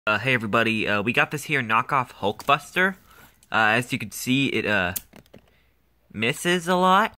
Hey everybody, we got this here knockoff Hulkbuster. As you can see, it, misses a lot.